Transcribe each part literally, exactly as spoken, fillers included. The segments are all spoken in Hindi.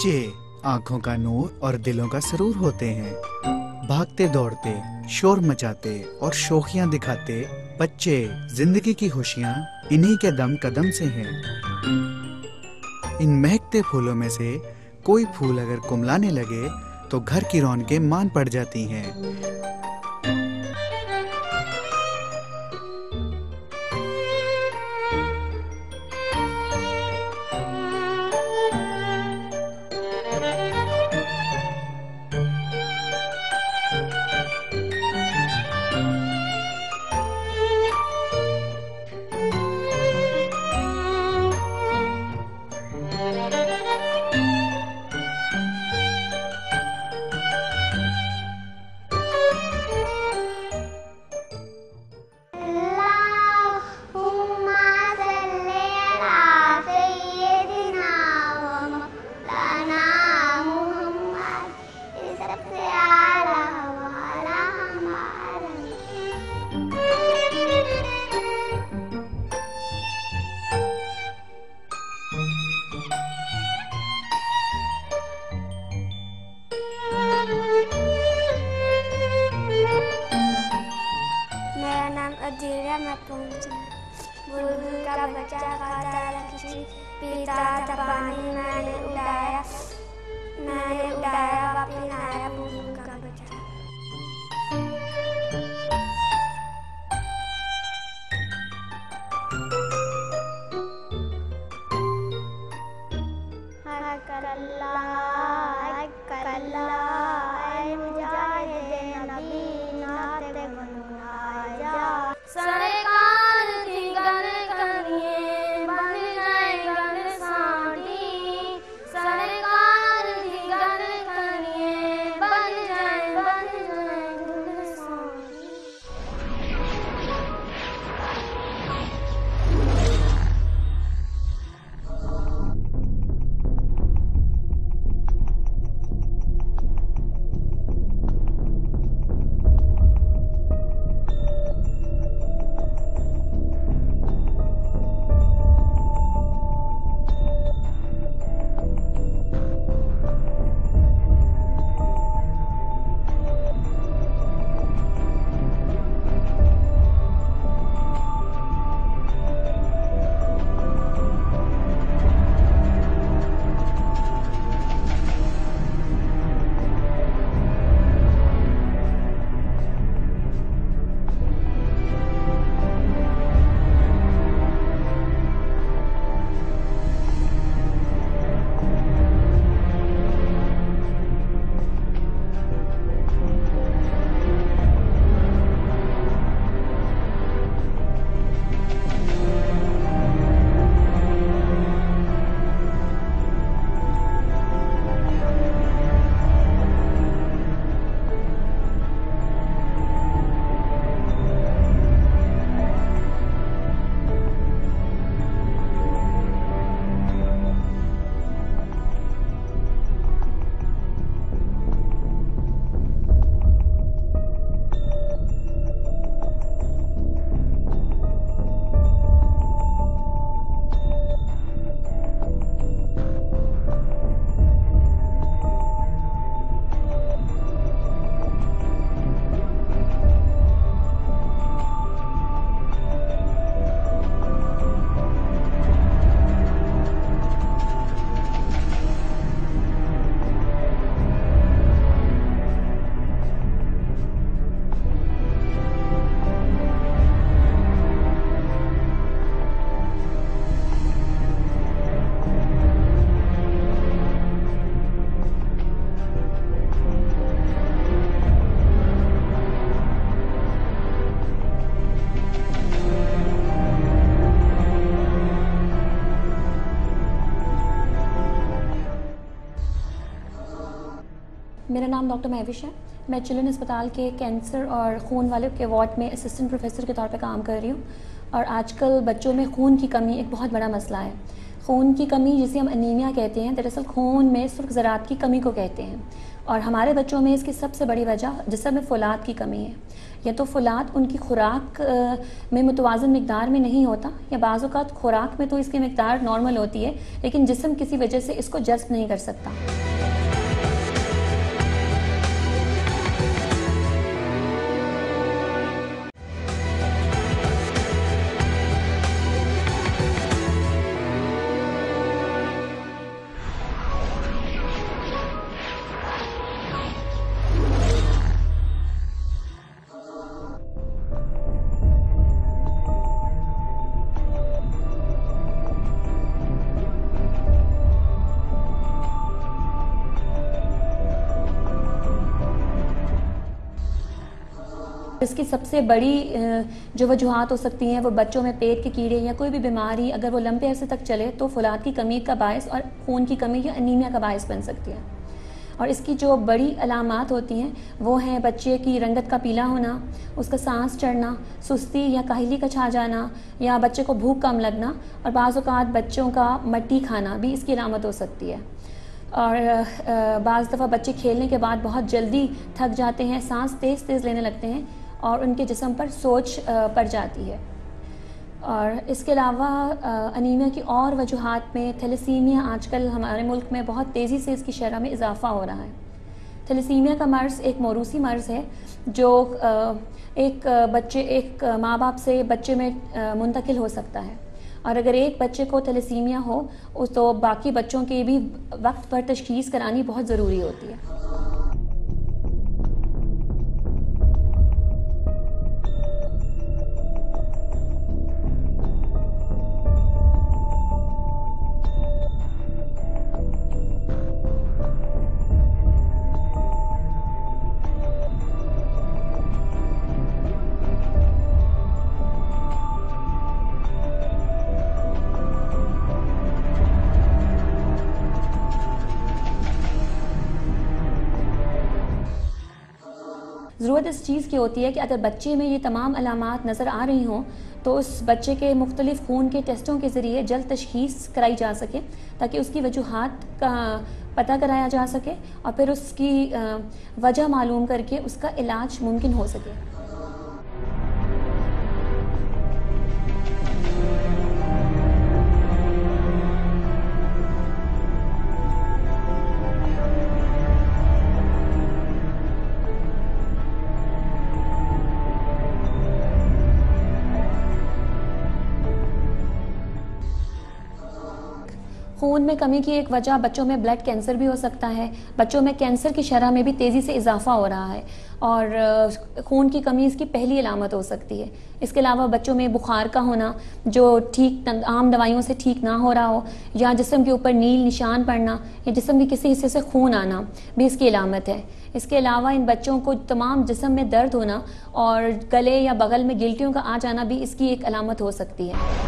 बच्चे आंखों का नूर और दिलों का सरूर होते हैं। भागते दौड़ते, शोर मचाते और शोखियां दिखाते बच्चे जिंदगी की खुशियां इन्हीं के दम कदम से हैं। इन महकते फूलों में से कोई फूल अगर कुमलाने लगे तो घर की रौनकें मान पड़ जाती हैं। मैं पहुंचा बुलबुल का बच्चा खाता रखी पीता था पानी मैंने उड़ाया मैंने उड़ाया वापस आया बुलबुल का बच्चा। हर कल्ला हर कल्ला ऐ मुजाहिदे नबी नाते गुनगाजा सरकार की गन करिए बन जाए गन साड़ी सरकार की गन करिए बन जाए बन जाए गन साड़ी। मेरा नाम डॉक्टर महविश है। मैं चिल्ड्रन अस्पताल के कैंसर और खून वाले के वार्ड में असिस्टेंट प्रोफेसर के तौर पे काम कर रही हूँ। और आजकल बच्चों में खून की कमी एक बहुत बड़ा मसला है। खून की कमी जिसे हम अनीमिया कहते हैं, दरअसल खून में सुर्ख ज़रात की कमी को कहते हैं। और हमारे बच्चों में इसकी सबसे बड़ी वजह जिस्म में फ़ौलाद की कमी है। या तो फ़ौलाद उनकी खुराक में मुतवाज़न मिक़दार में नहीं होता, या बाज़ औक़ात खुराक में तो इसकी मिक़दार नॉर्मल होती है, लेकिन जिस्म किसी वजह से इसको जज़्ब नहीं कर सकता। इसकी सबसे बड़ी जो वजूहात हो सकती हैं वो बच्चों में पेट के कीड़े या कोई भी बीमारी अगर वो लंबे अरसे तक चले तो फ़ौलाद की कमी का बायस और खून की कमी या अनीमिया का बायस बन सकती है। और इसकी जो बड़ी अलामात होती हैं वो हैं बच्चे की रंगत का पीला होना, उसका सांस चढ़ना, सुस्ती या काहली का छा जाना, या बच्चे को भूख कम लगना, और बाज़ औक़ात बच्चों का मट्टी खाना भी इसकी अलामत हो सकती है। और बाज़ दफ़ा बच्चे खेलने के बाद बहुत जल्दी थक जाते हैं, सांस तेज़ तेज़ लेने लगते हैं और उनके जिस्म पर सोज पड़ जाती है। और इसके अलावा अनीमिया की और वजूहात में थैलेसीमिया आजकल हमारे मुल्क में बहुत तेज़ी से इसकी शरह में इजाफ़ा हो रहा है। थैलेसीमिया का मर्ज़ एक मौरूसी मर्ज़ है जो एक बच्चे एक माँ बाप से बच्चे में मुंतकिल हो सकता है, और अगर एक बच्चे को थैलेसीमिया हो तो बाकी बच्चों की भी वक्त पर तशख़ीस करानी बहुत ज़रूरी होती है। ज़रूरत इस चीज़ की होती है कि अगर बच्चे में ये तमाम अलामात नज़र आ रही हों तो उस बच्चे के मुख्तलिफ़ खून के टेस्टों के ज़रिए जल्द तशख़ीस कराई जा सके, ताकि उसकी वजूहात का पता कराया जा सके और फिर उसकी वजह मालूम करके उसका इलाज मुमकिन हो सके। खून में कमी की एक वजह बच्चों में ब्लड कैंसर भी हो सकता है। बच्चों में कैंसर की शरह में भी तेज़ी से इजाफा हो रहा है और खून की कमी इसकी पहली अलामत हो सकती है। इसके अलावा बच्चों में बुखार का होना जो ठीक आम दवाइयों से ठीक ना हो रहा हो, या जिस्म के ऊपर नील निशान पड़ना या जिस्म के किसी हिस्से से खून आना भी इसकी अलामत है। इसके अलावा इन बच्चों को तमाम जिस्म में दर्द होना और गले या बगल में गिल्टियों का आ जाना भी इसकी एक अलामत हो सकती है।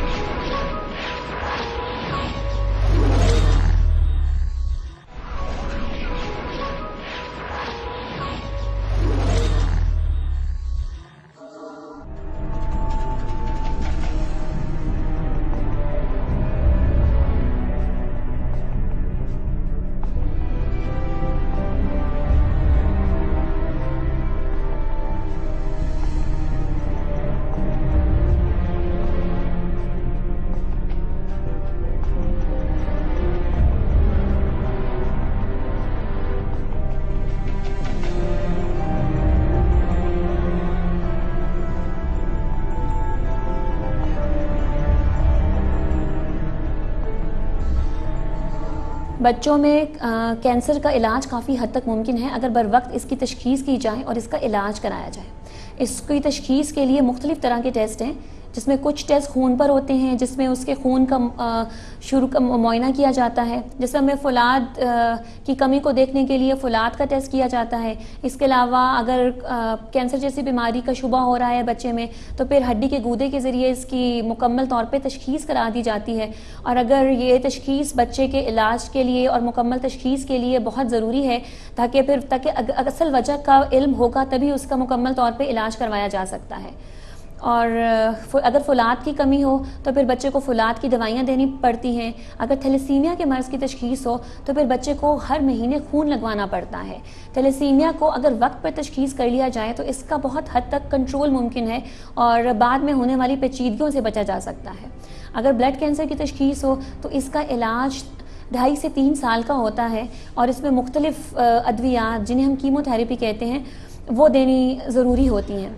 बच्चों में आ, कैंसर का इलाज काफ़ी हद तक मुमकिन है अगर बर वक्त इसकी तशख़ीस की जाए और इसका इलाज कराया जाए। इसकी तशख़ीस के लिए मुख्तलिफ़ तरह के टेस्ट हैं, जिसमें कुछ टेस्ट खून पर होते हैं, जिसमें उसके खून का शुरू का मुआयना किया जाता है, जिसमें फ़ौलाद की कमी को देखने के लिए फ़ौलाद का टेस्ट किया जाता है। इसके अलावा अगर आ, कैंसर जैसी बीमारी का शुबा हो रहा है बच्चे में तो फिर हड्डी के गूदे के ज़रिए इसकी मुकम्मल तौर पे तशख़ीस करा दी जाती है। और अगर ये तशख़ीस बच्चे के इलाज के लिए और मुकम्मल तशख़ीस के लिए बहुत ज़रूरी है ताकि फिर ताकि असल वजह का इल्म होगा तभी उसका मुकम्मल तौर पर इलाज करवाया जा सकता है। और अगर फौलाद की कमी हो तो फिर बच्चे को फौलाद की दवाइयाँ देनी पड़ती हैं। अगर थैलेसीमिया के मर्ज़ की तशख़ीस हो तो फिर बच्चे को हर महीने खून लगवाना पड़ता है। थैलेसीमिया को अगर वक्त पर तशख़ीस कर लिया जाए तो इसका बहुत हद तक कंट्रोल मुमकिन है और बाद में होने वाली पेचीदगियों से बचा जा सकता है। अगर ब्लड कैंसर की तशख़ीस हो तो इसका इलाज ढाई से तीन साल का होता है और इसमें मुख्तलिफ अद्वियात जिन्हें हम कीमोथेरेपी कहते हैं वो देनी ज़रूरी होती हैं।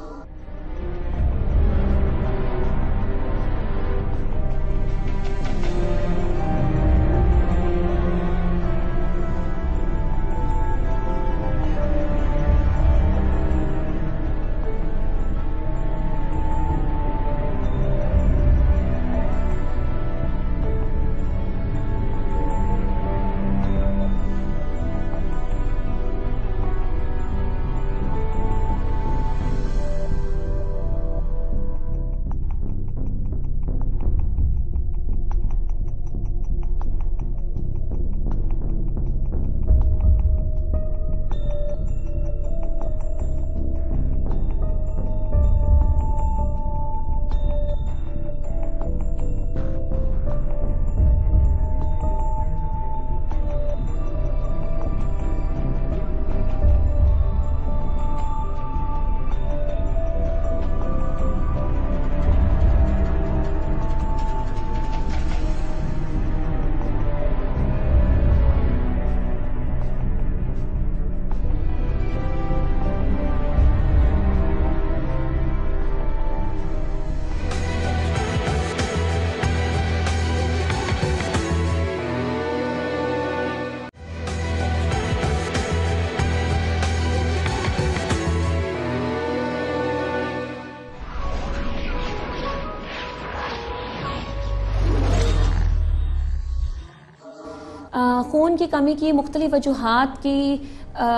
खून की कमी की मुख्तलिफ वजूहात की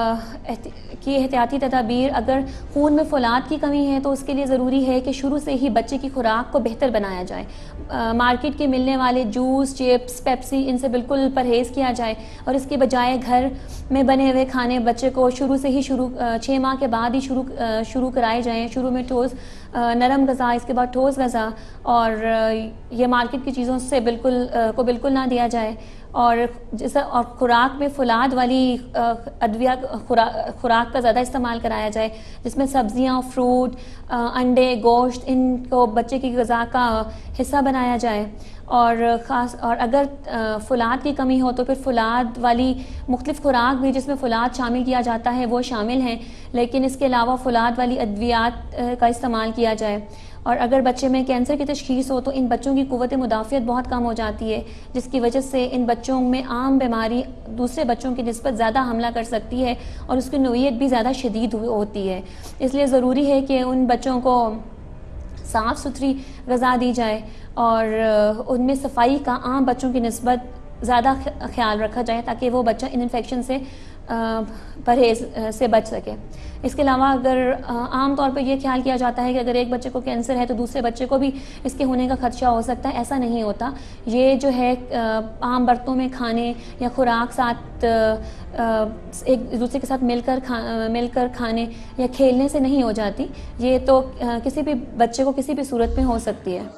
की एहतियाती तदाबीर। अगर खून में फौलाद की कमी है तो उसके लिए ज़रूरी है कि शुरू से ही बच्चे की खुराक को बेहतर बनाया जाए। आ, मार्केट के मिलने वाले जूस, चिप्स, पेप्सी इनसे बिल्कुल परहेज़ किया जाए और इसके बजाय घर में बने हुए खाने बच्चे को शुरू से ही शुरू छः माह के बाद ही शुरू शुरू कराए जाएँ। शुरू में ठोस नरम ग़ज़ा, इसके बाद ठोस ग़ज़ा, और ये मार्केट की चीज़ों से बिल्कुल को बिल्कुल ना दिया जाए। और जैसा और खुराक में फौलाद वाली अद्विया खुराक खुराक का ज़्यादा इस्तेमाल कराया जाए, जिसमें सब्जियां, फ्रूट, अंडे, गोश्त इनको बच्चे की ग़िज़ा का हिस्सा बनाया जाए। और ख़ास और अगर फौलाद की कमी हो तो फिर फौलाद वाली मुख्तलिफ़ खुराक भी जिसमें फौलाद शामिल किया जाता है वो शामिल हैं, लेकिन इसके अलावा फौलाद वाली अद्वियात का इस्तेमाल किया जाए। और अगर बच्चे में कैंसर की तशख़ीस हो तो इन बच्चों की क़ुव्वत मुदाफ़ियत बहुत कम हो जाती है, जिसकी वजह से इन बच्चों में आम बीमारी दूसरे बच्चों की निस्बत ज़्यादा हमला कर सकती है और उसकी नौइयत भी ज़्यादा शदीद होती है। इसलिए ज़रूरी है कि उन बच्चों को साफ़ सुथरी ग़िज़ा दी जाए और उनमें सफाई का आम बच्चों की निस्बत ज़्यादा ख्याल रखा जाए ताकि वो बच्चा इन इन्फेक्शन से परहेज़ से बच सके। इसके अलावा अगर आम तौर पे ये ख्याल किया जाता है कि अगर एक बच्चे को कैंसर है तो दूसरे बच्चे को भी इसके होने का खदशा हो सकता है, ऐसा नहीं होता। ये जो है आम बर्तनों में खाने या खुराक साथ एक दूसरे के साथ मिलकर खा मिलकर खाने या खेलने से नहीं हो जाती। ये तो किसी भी बच्चे को किसी भी सूरत में हो सकती है।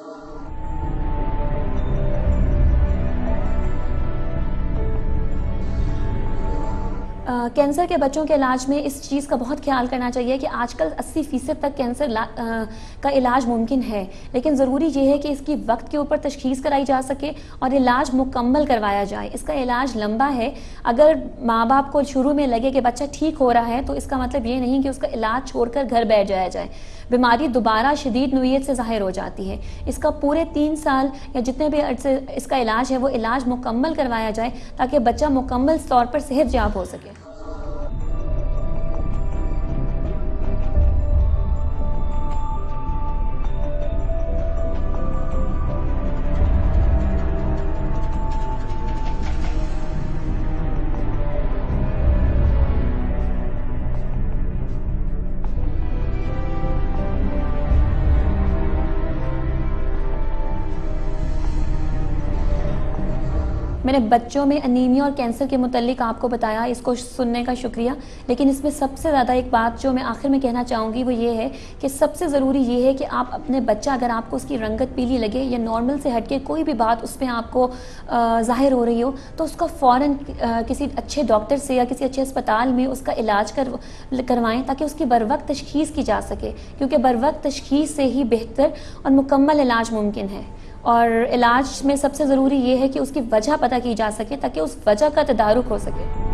आ, कैंसर के बच्चों के इलाज में इस चीज़ का बहुत ख्याल करना चाहिए कि आजकल अस्सी फ़ीसद तक कैंसर ला, आ, का इलाज मुमकिन है, लेकिन ज़रूरी ये है कि इसकी वक्त के ऊपर तशख़ीस कराई जा सके और इलाज मुकम्मल करवाया जाए। इसका इलाज लंबा है। अगर माँ बाप को शुरू में लगे कि बच्चा ठीक हो रहा है तो इसका मतलब ये नहीं कि उसका इलाज छोड़कर घर बैठ जाया जाए। बीमारी दोबारा शदीद नौइयत से ज़ाहिर हो जाती है। इसका पूरे तीन साल या जितने भी अर्से इसका इलाज है वो इलाज मुकम्मल करवाया जाए ताकि बच्चा मुकम्मल तौर पर सेहतयाब हो सके। मैंने बच्चों में अनीमिया और कैंसर के मुतल्लिक आपको बताया, इसको सुनने का शुक्रिया। लेकिन इसमें सबसे ज़्यादा एक बात जो मैं आखिर में कहना चाहूँगी वो ये है कि सबसे ज़रूरी ये है कि आप अपने बच्चा, अगर आपको उसकी रंगत पीली लगे या नॉर्मल से हटके कोई भी बात उस पर आपको ज़ाहिर हो रही हो, तो उसका फ़ौरन किसी अच्छे डॉक्टर से या किसी अच्छे अस्पताल में उसका इलाज कर करवाएँ, ताकि उसकी बर वक्त तशख़ीस की जा सके, क्योंकि बर वक्त तशख़ीस से ही बेहतर और मुकम्मल इलाज मुमकिन है। और इलाज में सबसे ज़रूरी ये है कि उसकी वजह पता की जा सके, ताकि उस वजह का तदारुक हो सके।